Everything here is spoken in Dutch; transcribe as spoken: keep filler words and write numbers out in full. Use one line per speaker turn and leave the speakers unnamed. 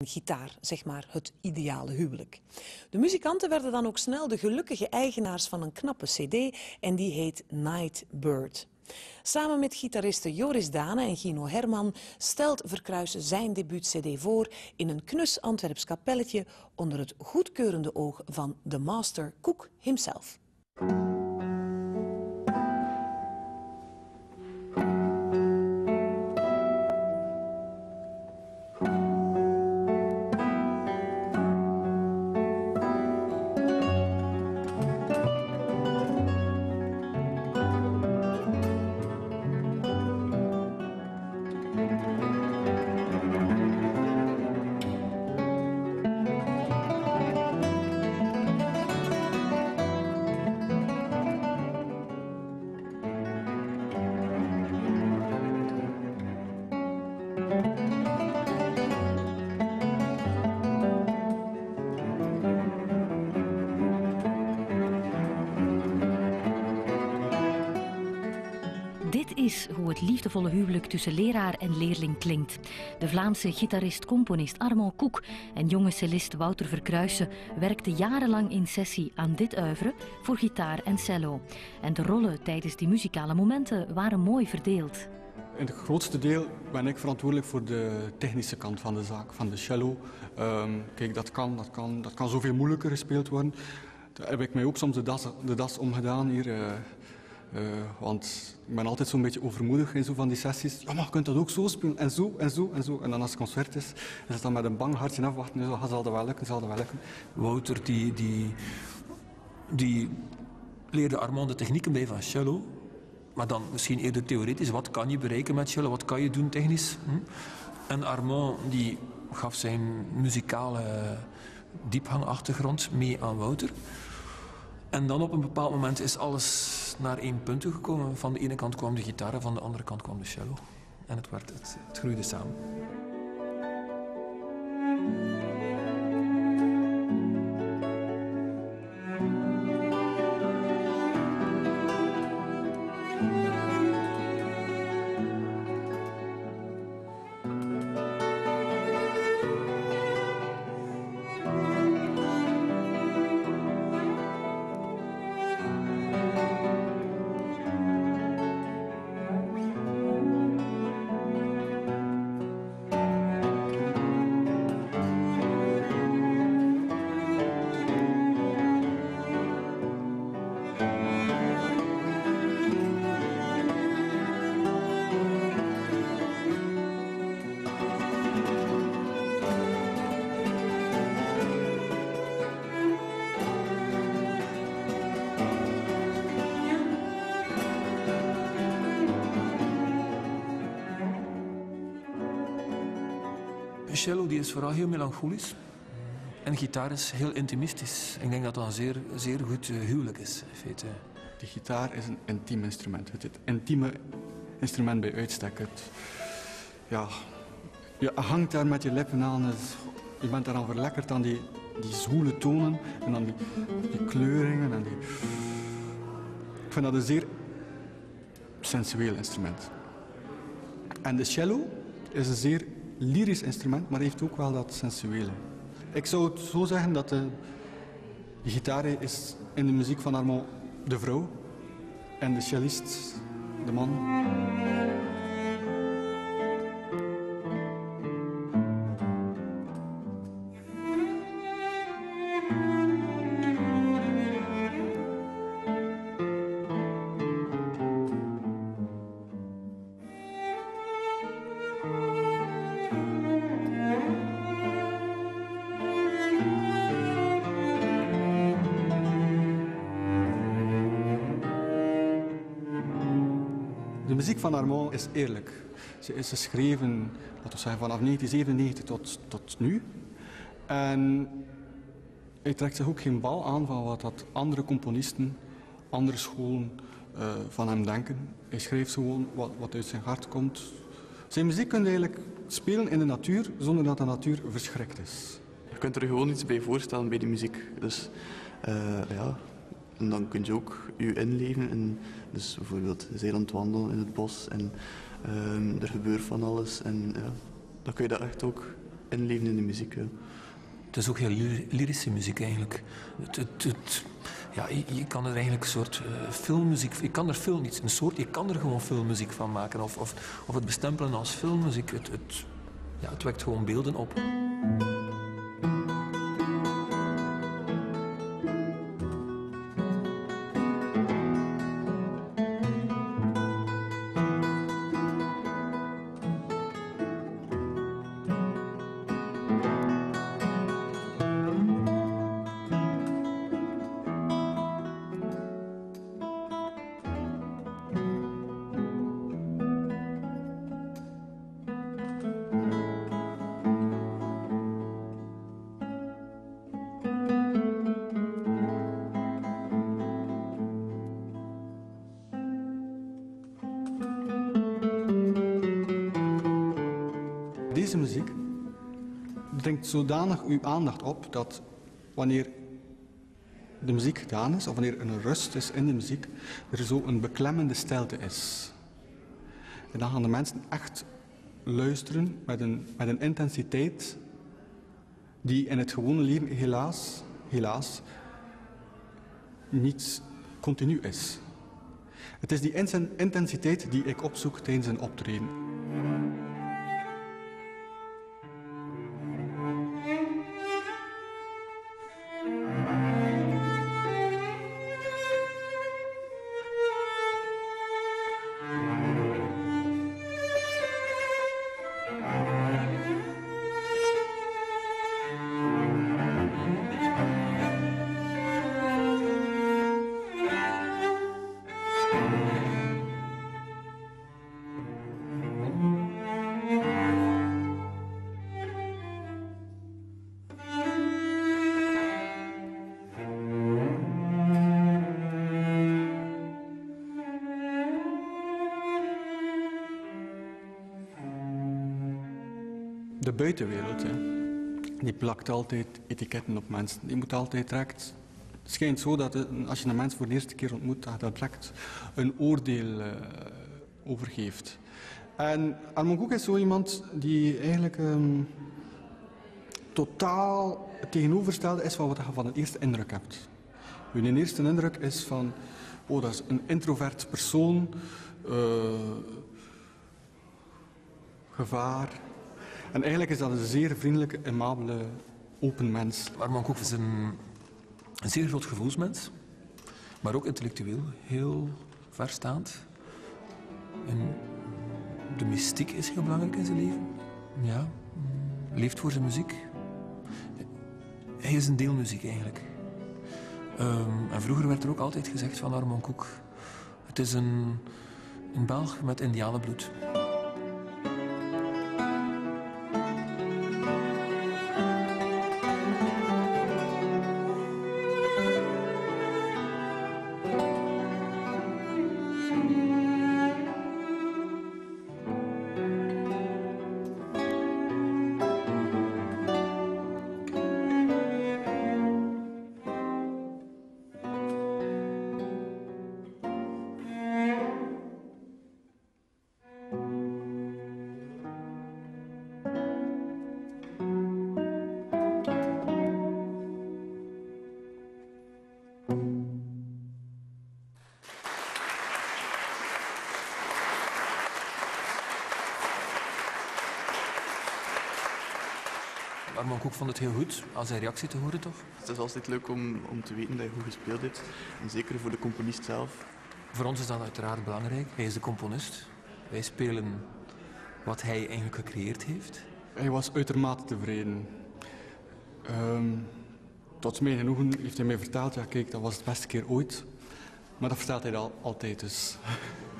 Gitaar, zeg maar het ideale huwelijk. De muzikanten werden dan ook snel de gelukkige eigenaars van een knappe cd en die heet Nightbird. Samen met gitaristen Joris Dane en Gino Herman stelt Verkruijsen zijn debuut-cd voor in een knus Antwerps kapelletje onder het goedkeurende oog van de master Cook himself.
Dit is hoe het liefdevolle huwelijk tussen leraar en leerling klinkt. De Vlaamse gitarist-componist Armand Cook en jonge cellist Wouter Verkruijsen werkten jarenlang in sessie aan dit oeuvre voor gitaar en cello. En de rollen tijdens die muzikale momenten waren mooi verdeeld.
In het grootste deel ben ik verantwoordelijk voor de technische kant van de zaak, van de cello. Um, kijk, dat kan, dat, kan, dat kan zoveel moeilijker gespeeld worden. Daar heb ik mij ook soms de das, de das omgedaan hier. Uh, Uh, want ik ben altijd zo'n beetje overmoedig in zo van die sessies. Ja, maar je kunt dat ook zo spelen en zo en zo en zo. En dan als het concert is, is het dan met een bang hartje afwachten. Dus zal dat wel lukken, zal dat wel lukken.
Wouter die, die, die leerde Armand de technieken bij van cello. Maar dan misschien eerder theoretisch. Wat kan je bereiken met cello? Wat kan je doen technisch? Hm? En Armand die gaf zijn muzikale diepgangachtergrond mee aan Wouter. En dan op een bepaald moment is alles naar één punt toe gekomen. Van de ene kant kwam de gitaar, van de andere kant kwam de cello. En het, werd, het, het groeide samen. De cello die is vooral heel melancholisch en gitaar is heel intimistisch. Ik denk dat dat een zeer, zeer goed uh, huwelijk is, in feite.
De gitaar is een intiem instrument. Het, het intieme instrument bij uitstek. Het, ja, je hangt daar met je lippen aan. Het, je bent daaraan verlekkerd aan die, die zwoele tonen en dan die, die kleuringen. En die... Ik vind dat een zeer sensueel instrument. En de cello is een zeer lyrisch instrument, maar heeft ook wel dat sensuele. Ik zou het zo zeggen dat de, de gitaar is in de muziek van Armand de vrouw en de cellist de man. De muziek van Armand is eerlijk. Ze is geschreven, laten we zeggen, vanaf negentien zevenennegentig tot, tot nu. En hij trekt zich ook geen bal aan van wat dat andere componisten, andere scholen uh, van hem denken. Hij schrijft gewoon wat, wat uit zijn hart komt. Zijn muziek kun je eigenlijk spelen in de natuur zonder dat de natuur verschrikt is.
Je kunt er gewoon iets bij voorstellen bij die muziek. Dus uh, ja... En dan kun je ook je inleven. En dus bijvoorbeeld, je bent aan het wandelen in het bos en um, er gebeurt van alles. En ja, dan kun je dat echt ook inleven in de muziek. Ja.
Het is ook heel ly- lyrische muziek eigenlijk. Het, het, het, ja, je, je kan er eigenlijk een soort uh, filmmuziek... Je kan er film, niet een soort, je kan er gewoon filmmuziek van maken. Of, of, of het bestempelen als filmmuziek. Het, het, ja, het wekt gewoon beelden op.
Deze muziek dringt zodanig uw aandacht op dat wanneer de muziek gedaan is, of wanneer er een rust is in de muziek, er zo een beklemmende stilte is. En dan gaan de mensen echt luisteren met een, met een intensiteit die in het gewone leven helaas, helaas niet continu is. Het is die intensiteit die ik opzoek tijdens een optreden. De buitenwereld, hè, die plakt altijd etiketten op mensen. Die moet altijd direct... Het schijnt zo dat het, als je een mens voor de eerste keer ontmoet, dat dat direct een oordeel uh, overgeeft. En Armand Koek is zo iemand die eigenlijk um, totaal het tegenovergestelde is van wat je van de eerste indruk hebt. Je eerste indruk is van, oh, dat is een introvert persoon, uh, gevaar. En eigenlijk is dat een zeer vriendelijke, aimabele, open mens.
Armand Koek is een, een zeer groot gevoelsmens, maar ook intellectueel heel verstaand. En de mystiek is heel belangrijk in zijn leven. Ja, leeft voor zijn muziek. Hij is een deel muziek eigenlijk. Um, en vroeger werd er ook altijd gezegd van Armand Koek, het is een, een Belg met indianenbloed. Armand Koek vond het heel goed aan zijn reactie te horen, toch?
Het is altijd leuk om, om te weten dat je goed gespeeld hebt. En zeker voor de componist zelf.
Voor ons is dat uiteraard belangrijk. Hij is de componist. Wij spelen wat hij eigenlijk gecreëerd heeft.
Hij was uitermate tevreden. Um, tot mijn genoegen heeft hij mij verteld, ja kijk, dat was de beste keer ooit. Maar dat vertelt hij al, altijd dus.